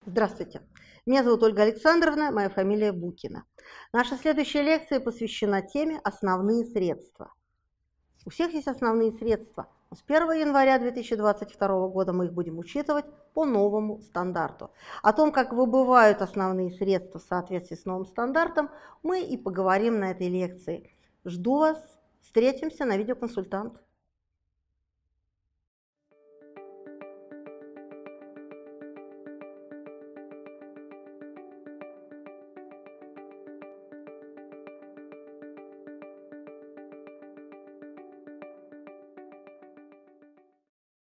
Здравствуйте, меня зовут Ольга Александровна, моя фамилия Букина. Наша следующая лекция посвящена теме «Основные средства». У всех есть основные средства, но с 1 января 2022 года мы их будем учитывать по новому стандарту. О том, как выбывают основные средства в соответствии с новым стандартом, мы и поговорим на этой лекции. Жду вас, встретимся на видеоконсультант.